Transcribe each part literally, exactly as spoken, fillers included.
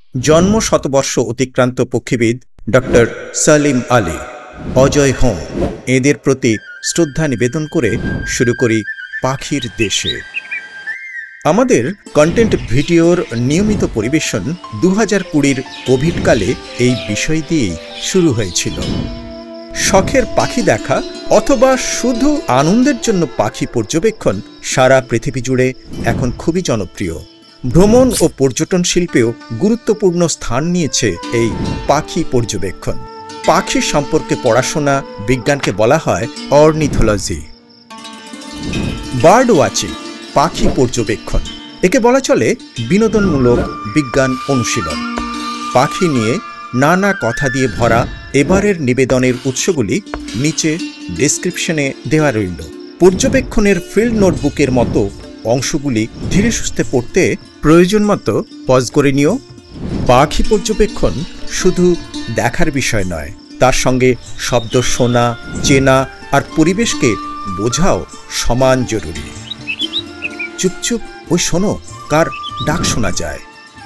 জন্ম শতবর্ষ অতিক্রান্ত পক্ষীবিদ ডক্টর সালিম আলী, অজয় হোম এদের প্রতি শ্রদ্ধা নিবেদন করে শুরু করি পাখির দেশে। আমাদের কন্টেন্ট ভিডিওর নিয়মিত পরিবেশন দু হাজার কুড়ির কোভিডকালে এই বিষয় দিয়েই শুরু হয়েছিল। শখের পাখি দেখা অথবা শুধু আনন্দের জন্য পাখি পর্যবেক্ষণ সারা পৃথিবী জুড়ে এখন খুবই জনপ্রিয়। ভ্রমণ ও পর্যটন শিল্পেও গুরুত্বপূর্ণ স্থান নিয়েছে এই পাখি পর্যবেক্ষণ। পাখি সম্পর্কে পড়াশোনা বিজ্ঞানকে বলা হয় অর্নিথোলজি। বার্ড ওয়াচিং, পাখি পর্যবেক্ষণ, একে বলা চলে বিনোদনমূলক বিজ্ঞান অনুশীলন। পাখি নিয়ে নানা কথা দিয়ে ভরা এবারের নিবেদনের উৎসগুলি নিচে ডেসক্রিপশনে দেওয়া রইল। পর্যবেক্ষণের ফিল্ড নোটবুকের মতো অংশগুলি ধীরে সুস্থে পড়তে প্রয়োজন মতো পজ করে নিও। পাখি পর্যবেক্ষণ শুধু দেখার বিষয় নয়, তার সঙ্গে শব্দ শোনা, চেনা আর পরিবেশকে বোঝাও সমান জরুরি। চুপচুপ ওই শোনো, কার ডাক শোনা যায়।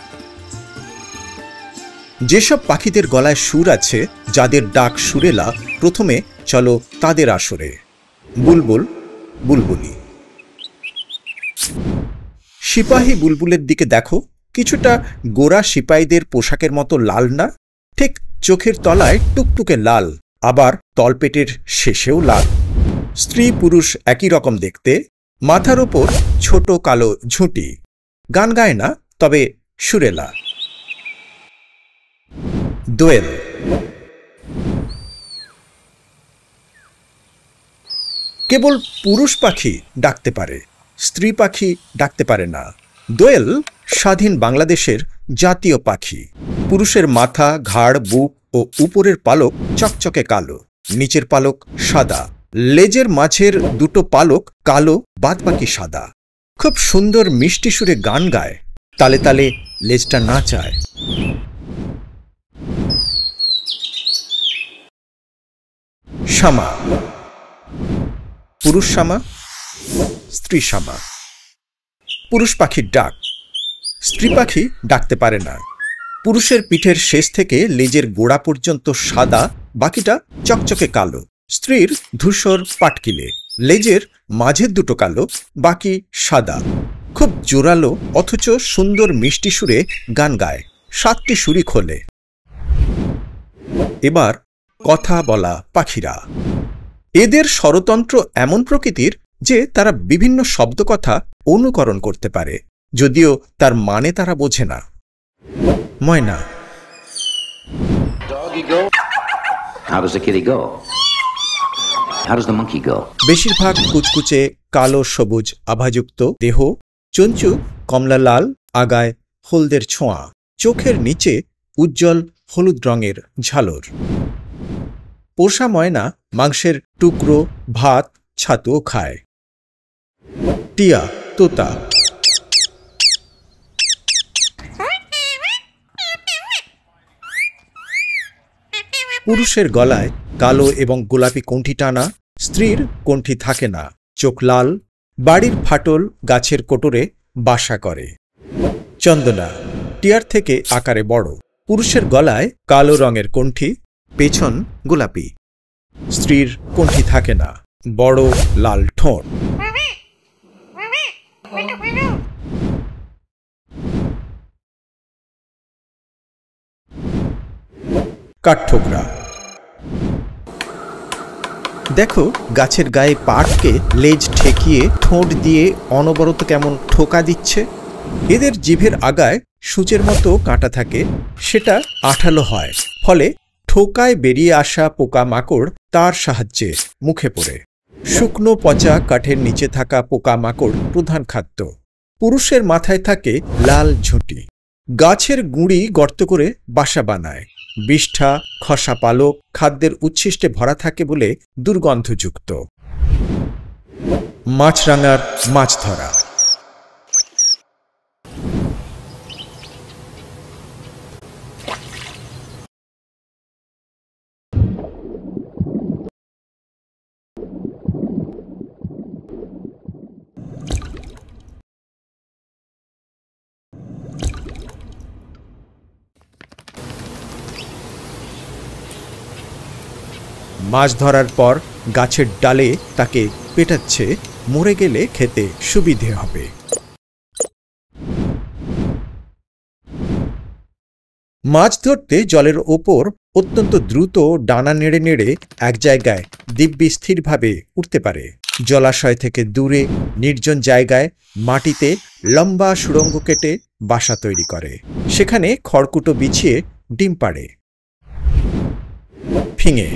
যেসব পাখিদের গলায় সুর আছে, যাদের ডাক সুরেলা, প্রথমে চলো তাদের আসরে। বুলবুল, বুলবুলি। সিপাহী বুলবুলের দিকে দেখো, কিছুটা গোরা সিপাহীদের পোশাকের মতো লাল না? ঠিক চোখের তলায় টুকটুকে লাল, আবার তলপেটের শেষেও লাল। স্ত্রী পুরুষ একই রকম দেখতে, মাথার ওপর ছোট কালো ঝুঁটি। গান গায় না, তবে সুরেলা। দোয়েল। কেবল পুরুষ পাখি ডাকতে পারে, স্ত্রী পাখি ডাকতে পারে না। দোয়েল স্বাধীন বাংলাদেশের জাতীয় পাখি। পুরুষের মাথা, ঘাড়, বুক ও উপরের পালক চকচকে কালো, নিচের পালক সাদা। লেজের মাঝের দুটো পালক কালো, বাদবাকি সাদা। খুব সুন্দর মিষ্টি সুরে গান গায়, তালে তালে লেজটা নাচায়। শামা। পুরুষ শামা, স্ত্রী শামা। পুরুষ পাখির ডাক, স্ত্রী পাখি ডাকতে পারে না। পুরুষের পিঠের শেষ থেকে লেজের গোড়া পর্যন্ত সাদা, বাকিটা চকচকে কালো। স্ত্রীর ধূসর পাটকিলে, লেজের মাঝের দুটো কালো, বাকি সাদা। খুব জোরালো অথচ সুন্দর মিষ্টি সুরে গান গায়, সাতটি সুরি খোলে। এবার কথা বলা পাখিরা। এদের স্বরতন্ত্র এমন প্রকৃতির যে তারা বিভিন্ন শব্দকথা অনুকরণ করতে পারে, যদিও তার মানে তারা বোঝে না। ময়না। বেশিরভাগ কুচকুচে কালো সবুজ আভাযুক্ত দেহ, চঞ্চু কমলা লাল, আগায় হলদের ছোঁয়া, চোখের নিচে উজ্জ্বল হলুদ রঙের ঝালর। পোষা ময়না মাংসের টুকরো, ভাত, ছাতুও খায়। টিয়া, তোতা। পুরুষের গলায় কালো এবং গোলাপি কণ্ঠি টানা, স্ত্রীর কণ্ঠি থাকে না, চোখ লাল। বাড়ির ফাটল গাছের কোটরে বাসা করে। চন্দনা, টিয়ার থেকে আকারে বড়। পুরুষের গলায় কালো রঙের কণ্ঠি, পেছন গোলাপি। স্ত্রীর কণ্ঠি থাকে না, বড় লাল ঠোঁট। কাঠঠোকরা। দেখো, গাছের গায়ে পাটকে লেজ ঠেকিয়ে ঠোঁট দিয়ে অনবরত কেমন ঠোকা দিচ্ছে। এদের জিভের আগায় সূচের মতো কাঁটা থাকে, সেটা আঠালো হয়, ফলে ঠোকায় বেরিয়ে আসা পোকা মাকড় তার সাহায্যে মুখে পড়ে। শুকনো পচা কাঠের নিচে থাকা পোকা মাকড় প্রধান খাদ্য। পুরুষের মাথায় থাকে লাল ঝুঁটি। গাছের গুঁড়ি গর্ত করে বাসা বানায়। বিষ্ঠা, খসা পালক খাদ্যের উচ্ছিষ্টে ভরা থাকে বলে দুর্গন্ধযুক্ত। মাছরাঙার মাছ ধরা। মাছ ধরার পর গাছের ডালে তাকে পেটাচ্ছে, মরে গেলে খেতে সুবিধে হবে। মাছ ধরতে জলের ওপর অত্যন্ত দ্রুত ডানা নেড়ে নেড়ে এক জায়গায় দিব্যি স্থিরভাবে উঠতে পারে। জলাশয় থেকে দূরে নির্জন জায়গায় মাটিতে লম্বা সুড়ঙ্গ কেটে বাসা তৈরি করে, সেখানে খড়কুটো বিছিয়ে ডিম পাড়ে। ফিঙে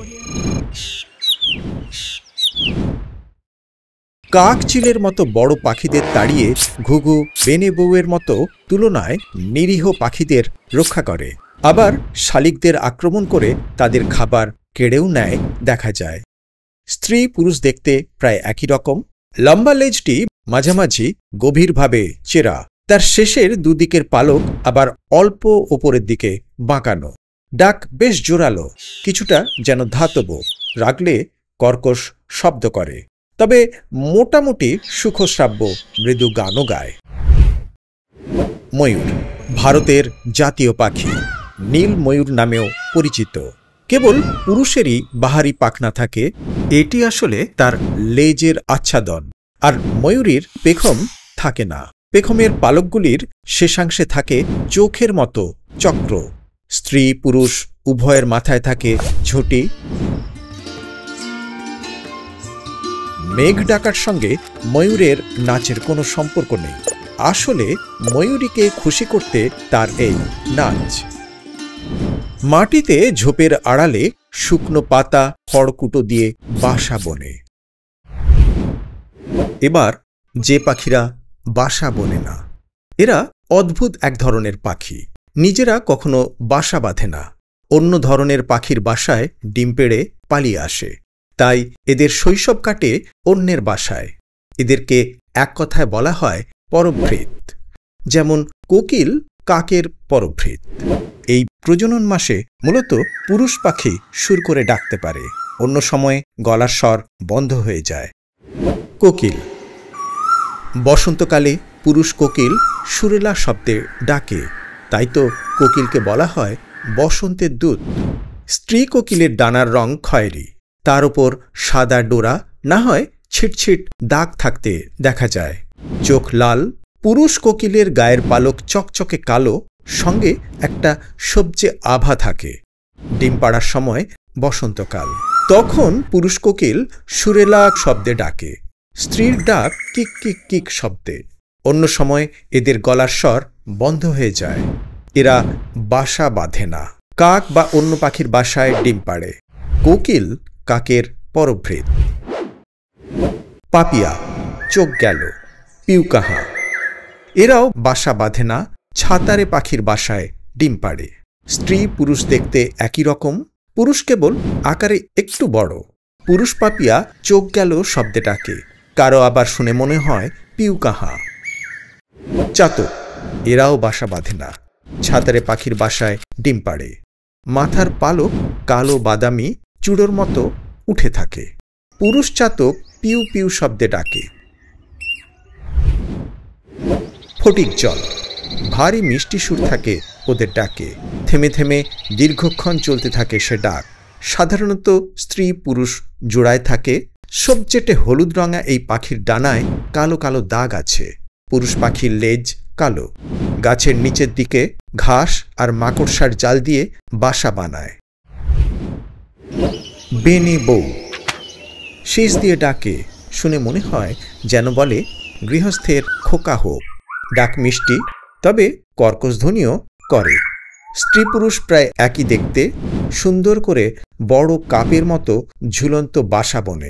কাক চিলের মতো বড় পাখিদের তাড়িয়ে ঘুঘু বেনে বউয়ের মতো তুলনায় নিরীহ পাখিদের রক্ষা করে। আবার শালিকদের আক্রমণ করে তাদের খাবার কেড়েও নেয় দেখা যায়। স্ত্রী পুরুষ দেখতে প্রায় একই রকম। লম্বা লেজটি মাঝামাঝি গভীরভাবে চেরা, তার শেষের দুদিকের পালক আবার অল্প ওপরের দিকে বাঁকানো। ডাক বেশ জোরালো, কিছুটা যেন ধাতব, রাগলে কর্কশ শব্দ করে, তবে মোটামুটি সুখশ্রাব্য মৃদু গানও গায়। ময়ূর ভারতের জাতীয় পাখি, নীল ময়ূর নামেও পরিচিত। কেবল পুরুষেরই বাহারি পাখনা থাকে, এটি আসলে তার লেজের আচ্ছাদন। আর ময়ূরীর পেখম থাকে না। পেখমের পালকগুলির শেষাংশে থাকে চোখের মতো চক্র। স্ত্রী পুরুষ উভয়ের মাথায় থাকে ঝুঁটি। মেঘ ডাকার সঙ্গে ময়ূরের নাচের কোনো সম্পর্ক নেই, আসলে ময়ূরীকে খুশি করতে তার এই নাচ। মাটিতে ঝোপের আড়ালে শুকনো পাতা খড়কুটো দিয়ে বাসা বনে। এবার যে পাখিরা বাসা বনে না, এরা অদ্ভুত এক ধরনের পাখি। নিজেরা কখনো বাসা বাঁধে না, অন্য ধরনের পাখির বাসায় ডিম পেড়ে পালিয়ে আসে। তাই এদের শৈশব কাটে অন্যের বাসায়। এদেরকে এক কথায় বলা হয় পরভৃত। যেমন কোকিল কাকের পরভৃত। এই প্রজনন মাসে মূলত পুরুষ পাখি সুর করে ডাকতে পারে, অন্য সময় গলার স্বর বন্ধ হয়ে যায়। কোকিল বসন্তকালে পুরুষ কোকিল সুরেলা শব্দে ডাকে, তাই তো কোকিলকে বলা হয় বসন্তের দূত। স্ত্রী কোকিলের ডানার রং খয়েরি, তার উপর সাদা ডোরা, না হয় ছিটছিট দাগ থাকতে দেখা যায়। চোখ লাল। পুরুষ কোকিলের গায়ের পালক চকচকে কালো, সঙ্গে একটা সবজে আভা থাকে। ডিম পাড়ার সময় বসন্তকাল, তখন পুরুষ কোকিল সুরেলা শব্দে ডাকে, স্ত্রীর ডাক কিক কিক কিক শব্দে। অন্য সময় এদের গলার স্বর বন্ধ হয়ে যায়। এরা বাসা বাঁধে না, কাক বা অন্য পাখির বাসায় ডিম পাড়ে। কোকিল কাকের পরভৃত। পাপিয়া, চোখ গেল, পিউকাহা, এরাও বাসা বাঁধে না, ছাতারে পাখির বাসায় ডিম পাড়ে। স্ত্রী পুরুষ দেখতে একই রকম, পুরুষ কেবল আকারে একটু বড়। পুরুষ পাপিয়া চোখ গেল শব্দে ডাকে, কারো আবার শুনে মনে হয় পিউকাহা। চাতক, এরাও বাসা বাঁধে না, ছাতারে পাখির বাসায় ডিম পাড়ে। মাথার পালক কালো বাদামি চূড়োর মতো উঠে থাকে। পুরুষ চাতক পিউ পিউ শব্দে ডাকে। ফটিক জল, ভারী মিষ্টি সুর থাকে ওদের ডাকে, থেমে থেমে দীর্ঘক্ষণ চলতে থাকে সে ডাক। সাধারণত স্ত্রী পুরুষ জোড়ায় থাকে। সবচেয়ে হলুদ রঙা এই পাখির ডানায় কালো কালো দাগ আছে। পুরুষ পাখির লেজ কালো। গাছের নিচের দিকে ঘাস আর মাকড়সার জাল দিয়ে বাসা বানায়। বেনে বউ, শীষ দিয়ে ডাকে, শুনে মনে হয় যেন বলে গৃহস্থের খোকা হোক। ডাক মিষ্টি, তবে কর্কশ ধ্বনিও করে। স্ত্রী পুরুষ প্রায় একই দেখতে, সুন্দর করে বড় কাপের মতো ঝুলন্ত বাসা বনে।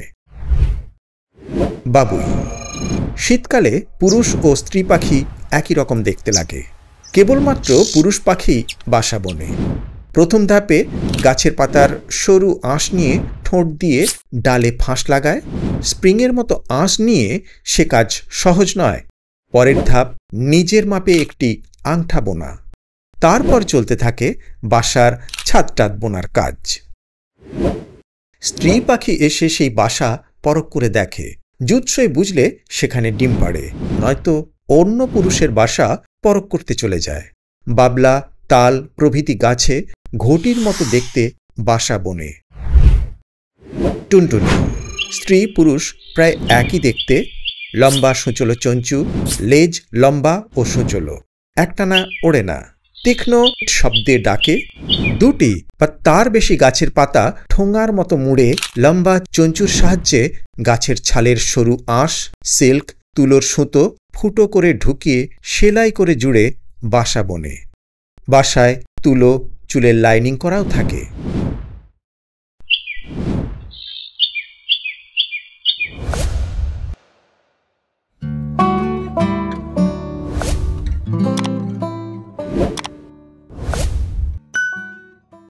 বাবুই, শীতকালে পুরুষ ও স্ত্রী পাখি একই রকম দেখতে লাগে, কেবলমাত্র পুরুষ পাখি বাসা বনে। প্রথম ধাপে গাছের পাতার সরু আঁশ নিয়ে ঠোঁট দিয়ে ডালে ফাঁস লাগায়। স্প্রিংয়ের মতো আঁশ নিয়ে সে কাজ সহজ নয়। পরের ধাপ নিজের মাপে একটি আংঠা বোনা, তারপর চলতে থাকে বাসার ছাদটাদ বোনার কাজ। স্ত্রী পাখি এসে সেই বাসা পরখ করে দেখে, জুৎসই বুঝলে সেখানে ডিম পাড়ে, নয়তো অন্য পুরুষের বাসা পরখ করতে চলে যায়। বাবলা, তাল প্রভৃতি গাছে ঘটির মতো দেখতে বাসা বনে। টুনটুনি। স্ত্রী পুরুষ প্রায় একই দেখতে, লম্বা সূচলো চঞ্চু, লেজ লম্বা ও সূচলো, একটানা ওড়ে না, তীক্ষ্ণ শব্দে ডাকে। দুটি বা তার বেশি গাছের পাতা ঠোঙার মতো মুড়ে লম্বা চঞ্চুর সাহায্যে গাছের ছালের সরু আঁশ, সিল্ক, তুলোর সুতো ফুটো করে ঢুকিয়ে সেলাই করে জুড়ে বাসা বনে। বাসায় তুলো, চুলের লাইনিং করাও থাকে।